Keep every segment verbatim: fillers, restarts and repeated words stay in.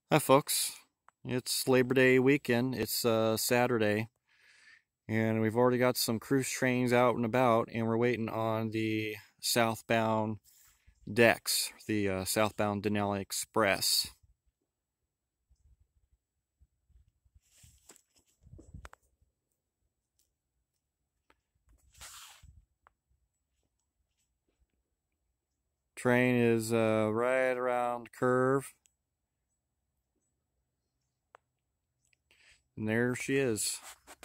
Hi folks, it's Labor Day weekend. It's uh, Saturday, and we've already got some cruise trains out and about, and we're waiting on the southbound D E X, the uh, southbound Denali Express. Train is uh, right around the curve, and there she is.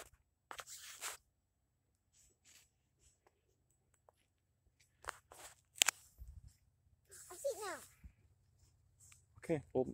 Okay, well,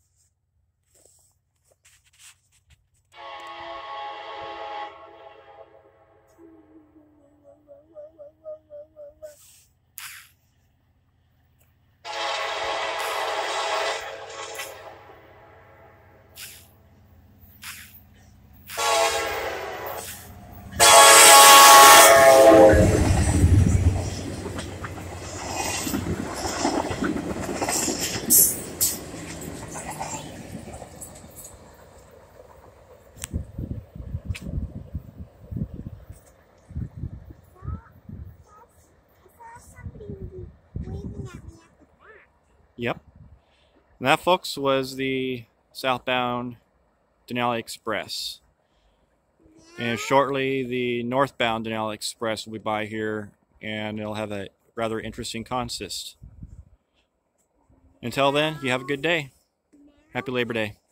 yep. And that, folks, was the southbound Denali Express. And shortly, the northbound Denali Express will be by here, and it'll have a rather interesting consist. Until then, you have a good day. Happy Labor Day.